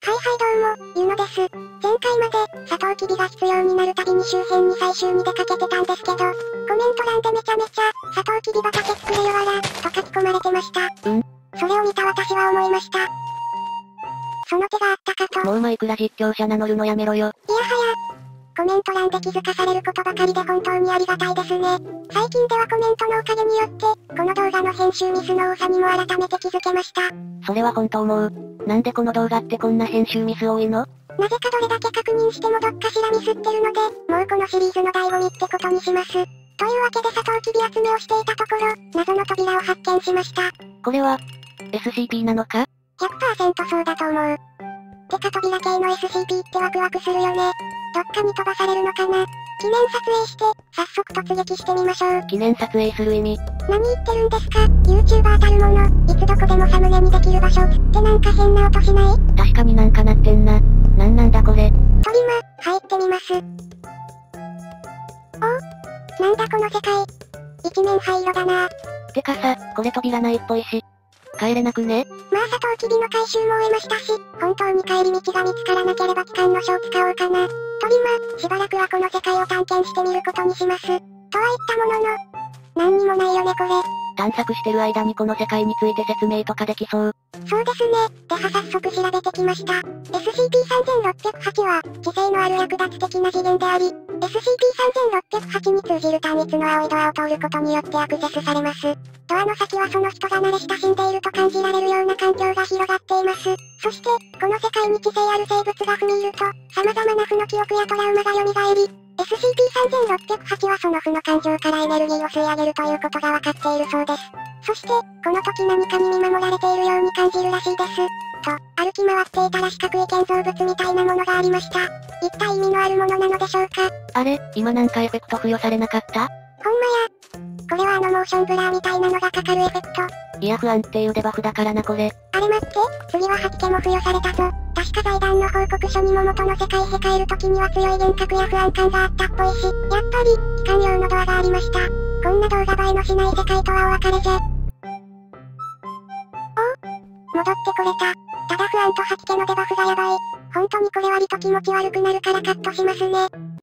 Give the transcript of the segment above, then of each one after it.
はいはいどうも、ゆのです。前回まで、サトウキビが必要になるたびに周辺に採集に出かけてたんですけど、コメント欄でめちゃめちゃ、サトウキビ畑作れよわら、と書き込まれてました。それを見た私は思いました。その手があったかと。 もうマイクラ実況者名乗るのやめろよ。 いやはや。コメント欄で気づかされることばかりで本当にありがたいですね。最近ではコメントのおかげによって、この動画の編集ミスの多さにも改めて気づけました。 それは本当思う。なんでこの動画ってこんな編集ミス多いの？ なぜかどれだけ確認してもどっかしらミスってるので、もうこのシリーズの醍醐味ってことにします。というわけでサトウキビ集めをしていたところ、謎の扉を発見しました。 これは、SCP なのか？ 100% そうだと思う。てか扉系の SCP ってワクワクするよね。どっかに飛ばされるのかな。記念撮影して、早速突撃してみましょう。 記念撮影する意味。 何言ってるんですか？ YouTuber たるもの、いつどこでもサムネにできる場所ってなんか変な音しない？ 確かになんか鳴ってんな。なんだこれ。 トリマ、入ってみます。お？なんだこの世界。一面灰色だな。 てかさ、これ扉ないっぽいし。帰れなくね？ まあサトウキビの回収も終えましたし、本当に帰り道が見つからなければ機関の書を使おうかな。トリマ、しばらくはこの世界を探検してみることにします。とは言ったものの、何にもないよねこれ。 探索してる間にこの世界について説明とかできそう。 そうですね。では早速調べてきました。SCP-3608 は、知性のある役立つ的な次元であり、SCP-3608 に通じる単一の青いドアを通ることによってアクセスされます。ドアの先はその人が慣れ親しんでいると感じられるような環境が広がっています。そして、この世界に知性ある生物が踏み入ると、様々な負の記憶やトラウマが蘇り、SCP-3608 はその負の感情からエネルギーを吸い上げるということがわかっているそうです。そして、この時何かに見守られているように感じるらしいです。と、歩き回っていたら四角い建造物みたいなものがありました。一体意味のあるものなのでしょうか？ あれ、今なんかエフェクト付与されなかった？ ほんまや。これはモーションブラーみたいなのがかかるエフェクト。 いや不安っていうデバフだからなこれ。 あれ待って、次は吐き気も付与されたぞ。確か財団の報告書にも元の世界へ帰る時には強い幻覚や不安感があったっぽいし、やっぱり、機関用のドアがありました。こんな動画映えのしない世界とはお別れじゃ。戻ってこれた。ただ不安と吐き気のデバフがやばい。本当にこれ割と気持ち悪くなるからカットしますね。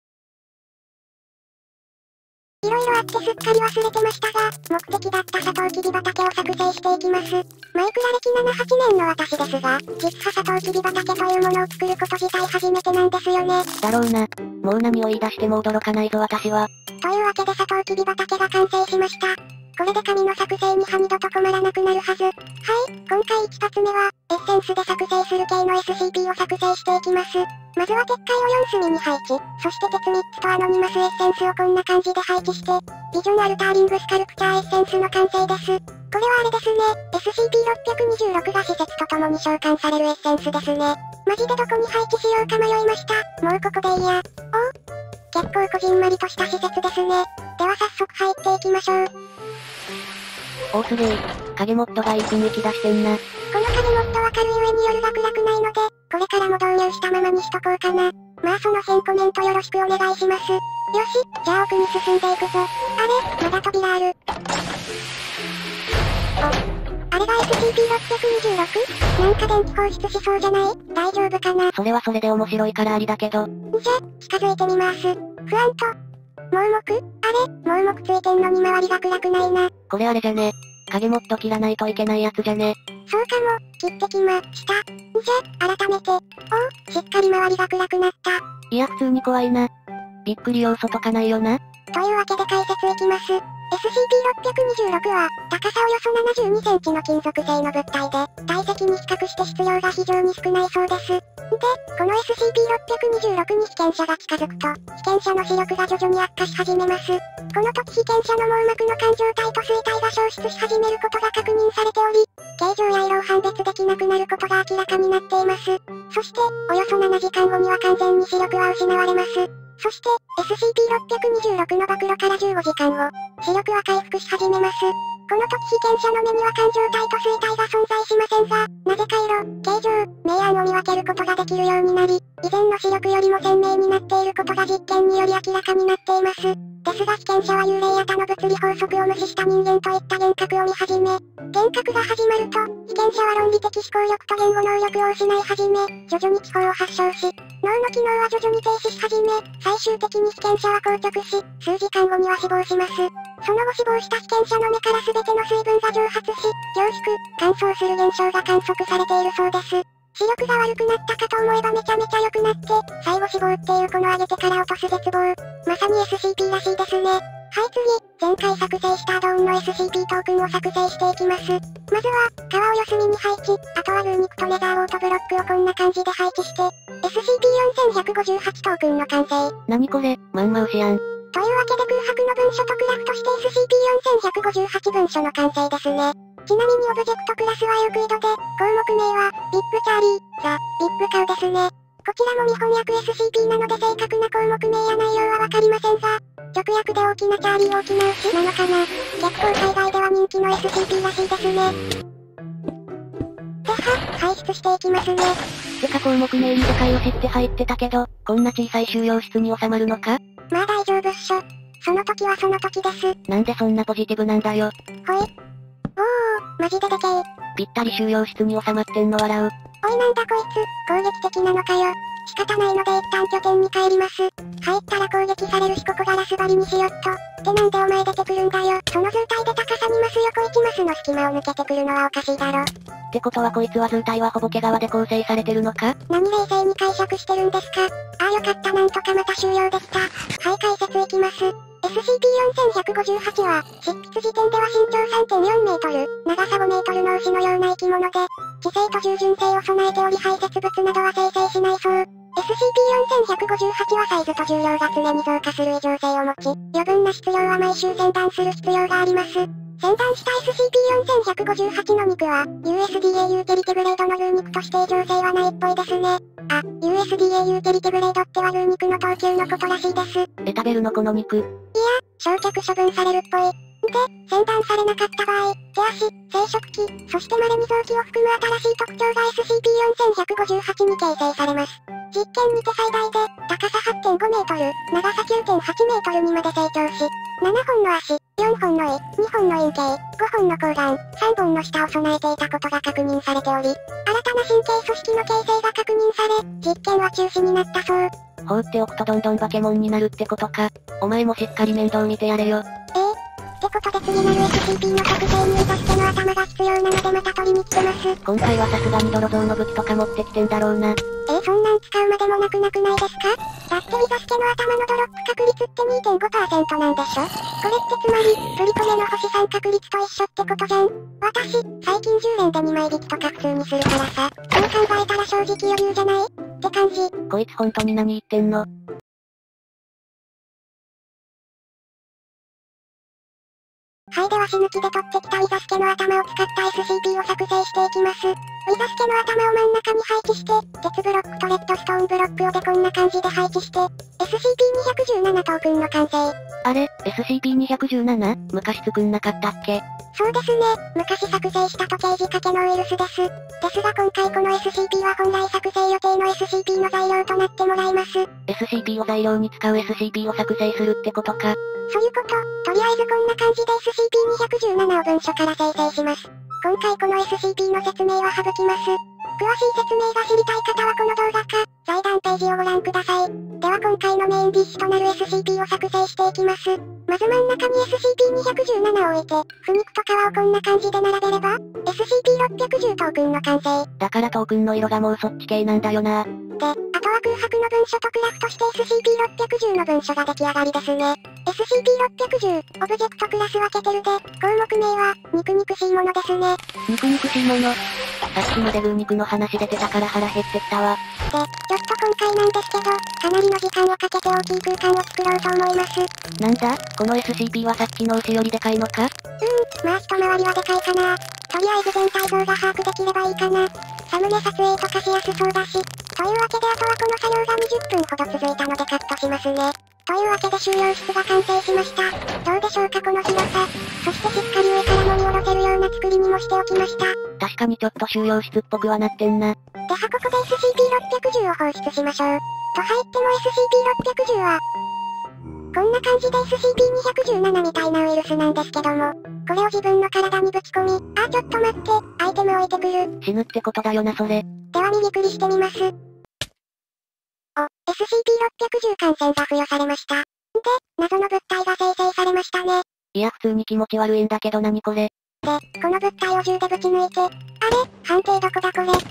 色々あってすっかり忘れてましたが、目的だったサトウキビ畑を作成していきます。マイクラ歴78年の私ですが、実はサトウキビ畑というものを作ること自体初めてなんですよね。 だろうな。もう何を言い出しても驚かないぞ私は。 というわけでサトウキビ畑が完成しました。これで紙の作成には二度と困らなくなるはず。はい、今回一発目は、エッセンスで作成する系の SCP を作成していきます。まずは鉄塊を4隅に配置、そして鉄3つとアノニマスエッセンスをこんな感じで配置して、ビジョンアルターリングスカルプチャーエッセンスの完成です。これはあれですね、SCP-626 が施設とともに召喚されるエッセンスですね。マジでどこに配置しようか迷いました。もうここでいいや。結構こじんまりとした施設ですね。では早速入っていきましょう。 おすげえ。影モッドがいい雰囲気出してんな。 この影モッドは軽い上に夜が暗くないので、これからも導入したままにしとこうかな。まあその辺コメントよろしくお願いします。よし、じゃあ奥に進んでいくぞ。あれ、まだ扉ある。あれが SCP-626？ なんか電気放出しそうじゃない？大丈夫かな？ それはそれで面白いからありだけど。 じゃ、近づいてみます。不安と、盲目？あれ、盲目ついてんのに周りが暗くないな。 これあれじゃね。影モッド切らないといけないやつじゃね。 そうかも、切ってきました。じゃ、改めて。しっかり周りが暗くなった。 いや普通に怖いな。びっくり要素とかないよな。 というわけで解説いきます。SCP-626 は、高さおよそ72センチの金属製の物体で、体積に比較して質量が非常に少ないそうです。で、この SCP-626 に被験者が近づくと、被験者の視力が徐々に悪化し始めます。この時被験者の網膜の感情体と錐体が消失し始めることが確認されており、形状や色を判別できなくなることが明らかになっています。そして、およそ7時間後には完全に視力は失われます。そして、SCP-626 の暴露から15時間後、視力は回復し始めます。 この時被験者の目には感情体と水体が存在しませんが、なぜか色、形状、明暗を見分けることができるようになり、以前の視力よりも鮮明になっていることが実験により明らかになっています。ですが被験者は幽霊や他の物理法則を無視した人間といった幻覚を見始め、幻覚が始まると、被験者は論理的思考力と言語能力を失い始め、徐々に気泡を発症し、脳の機能は徐々に停止し始め、最終的に被験者は硬直し、数時間後には死亡します。その後死亡した被験者の目から全ての水分が蒸発し、凝縮、乾燥する現象が観測されているそうです。視力が悪くなったかと思えばめちゃめちゃ良くなって、最後死亡っていうこの上げてから落とす絶望。まさに SCP らしいですね。はい次、前回作成したアドオンの SCP トークンを作成していきます。まずは、川を四隅に配置、あとはルーニクとネザーオートブロックをこんな感じで配置して、SCP-4158 トークンの完成。 何これ、まんま牛やん。 というわけで空白の文書とクラフトして SCP-4158 文書の完成ですね。ちなみにオブジェクトクラスはユークイドで、項目名は、ビッグチャーリー、ザ・ビッグカウですね。こちらも見翻訳 SCP なので正確な項目名や内容はわかりませんが、直訳で大きなチャーリー大きな牛なのかな。結構海外では人気の SCP らしいですね。では、排出していきますね。 てか項目名に世界を知って入ってたけど、こんな小さい収容室に収まるのか？ まあ大丈夫っしょ。その時はその時です。 なんでそんなポジティブなんだよ。 ほい。おー、マジででけえ。 ぴったり収容室に収まってんの笑う。 おいなんだこいつ、攻撃的なのかよ。仕方ないので一旦拠点に帰ります。帰ったら攻撃されるしここガラス張りにしよっと。ってなんでお前出てくるんだよ。その図体で高さ2マス横1マスの隙間を抜けてくるのはおかしいだろ。 ってことはこいつは図体はほぼ毛皮で構成されてるのか？ 何冷静に解釈してるんですか？ああよかったなんとかまた終了できた。はい解説いきます。SCP-4158 は、執筆時点では身長 3.4 メートル、長さ5メートルの牛のような生き物で、知性と従順性を備えており排泄物などは生成しないそう。SCP-4158 はサイズと重量が常に増加する異常性を持ち、余分な質量は毎週選断する必要があります。選断した SCP-4158 の肉は、USDA ユーテリテグレードのルー肉として異常性はないっぽいですね。あ、USDA ユーテリテグレードってはルー肉の等級のことらしいです。 食べるのこの肉。 いや、焼却処分されるっぽい。で、選断されなかった場合、手足、生殖器、そして稀に臓器を含む新しい特徴が SCP-4158 に形成されます。実験にて最大で、高さ 8.5 メートル、長さ 9.8 メートルにまで成長し、7本の足、4本の胃、2本の陰茎、5本の睾丸、3本の舌を備えていたことが確認されており、新たな神経組織の形成が確認され、実験は中止になったそう。 放っておくとどんどん化け物になるってことか。お前もしっかり面倒見てやれよ。 ってことで次なる SCP の作成にイザスケの頭が必要なのでまた取りに来てます。 今回はさすがに泥像の武器とか持ってきてんだろうな。 そんなん使うまでもなくないですか？だってイザスケの頭のドロップ確率って 2.5% なんでしょ？これってつまり、振り込めの星3確率と一緒ってことじゃん。私、最近10連で2枚引きとか普通にするからさ、そう考えたら正直余裕じゃない？って感じ。 こいつ本当に何言ってんの？ はいでは死ぬ気で取ってきたウィザスケの頭を使った SCP を作成していきます。ウィザスケの頭を真ん中に配置して、鉄ブロックとレッドストーンブロックをでこんな感じで配置して、SCP-217 トークンの完成。 あれ ?SCP-217? 昔作んなかったっけ？ そうですね、昔作成したと刑事掛けのウイルスです。ですが今回この SCP は本来作成予定の SCP の材料となってもらいます。 SCP を材料に使う SCP を作成するってことか。 そういうこと。とりあえずこんな感じで SCP-217 を文書から生成します。今回この SCP の説明は省きます。詳しい説明が知りたい方はこの動画か、財団ページをご覧ください。では今回のメインディッシュとなる SCP を作成していきます。まず真ん中に SCP-217 を置いて、腐肉と皮をこんな感じで並べれば、SCP-610 トークンの完成。 だからトークンの色がもうそっち系なんだよな。 で、あとは空白の文書とクラフトして SCP-610 の文書が出来上がりですね。SCP-610、オブジェクトクラス分けてるで、項目名は、肉々しいものですね。 肉々しいもの。さっきまでグー肉の話出てたから腹減ってきたわ。 で、ちょっと今回なんですけど、かなりの時間をかけて大きい空間を作ろうと思います。 なんだこの SCP はさっきの牛よりでかいのか？ まあ一回りはでかいかな。とりあえず全体像が把握できればいいかな。サムネ撮影とかしやすそうだし。というわけであとはこの作業が20分ほど続いたのでカットしますね。とというわけで収容室が完成しました。どうでしょうかこの広さ。そしてしっかり上から飲み下ろせるような作りにもしておきました。 確かにちょっと収容室っぽくはなってんな。 ではここで SCP-610 を放出しましょう。と入っても SCP-610 は、こんな感じで SCP-217 みたいなウイルスなんですけども、これを自分の体にぶち込み、ちょっと待って、アイテム置いてくる。 死ぬってことだよなそれ。 では右クリしてみます。SCP-610 感染が付与されました。で、謎の物体が生成されましたね。 いや普通に気持ち悪いんだけど何これ。 で、この物体を銃でぶち抜いて、あれ判定どこだこれ。当たった。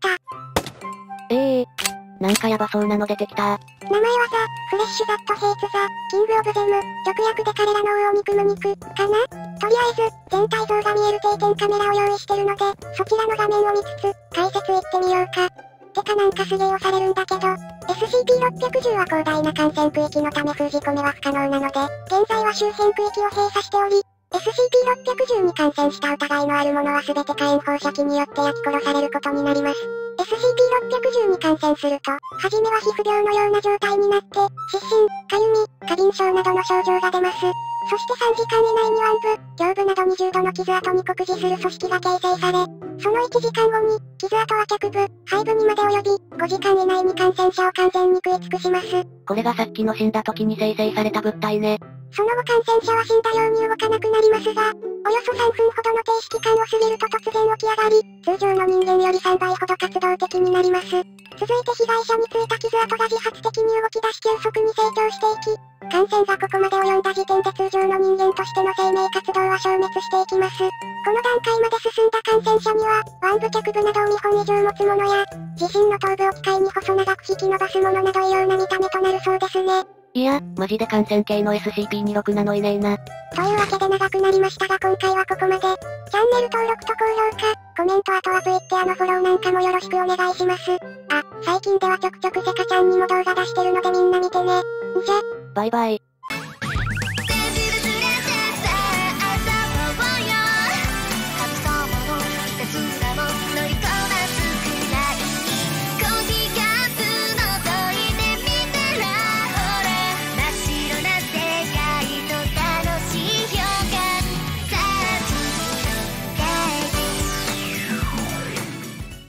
なんかヤバそうなの出てきた。 名前はフレッシュザットヘイツザ、キングオブゼム、直訳で彼らの王を憎む肉、かな。とりあえず、全体像が見える定点カメラを用意してるので、そちらの画面を見つつ、解説いってみようか。てかなんかすげえ押されるんだけど、SCP-610 は広大な感染区域のため封じ込めは不可能なので、現在は周辺区域を閉鎖しており、SCP-610 に感染した疑いのある者は全て火炎放射器によって焼き殺されることになります。SCP-610 に感染すると、はじめは皮膚病のような状態になって、湿疹、かゆみ、過敏症などの症状が出ます。そして3時間以内に腕部、胸部など20度の傷跡に酷似する組織が形成され、その1時間後に、傷跡は脚部、背部にまで及び、5時間以内に感染者を完全に食い尽くします。 これがさっきの死んだ時に生成された物体ね。 その後感染者は死んだように動かなくなりますが、およそ3分ほどの停止期間を過ぎると突然起き上がり、通常の人間より3倍ほど活動的になります。続いて被害者についた傷跡が自発的に動き出し急速に成長していき、感染がここまで及んだ時点で通常の人間としての生命活動は消滅していきます。この段階まで進んだ感染者には、腕部脚部などを2本以上持つものや、自身の頭部を機械に細長く引き伸ばすものなど異様な見た目となるそうですね。 いや、マジで感染系の SCP-26 なのいねえな。 というわけで長くなりましたが今回はここまで。チャンネル登録と高評価、コメントあとは Twitter のフォローなんかもよろしくお願いします。最近ではちょくちょくセカちゃんにも動画出してるのでみんな見てね。じゃ。 バイバイ。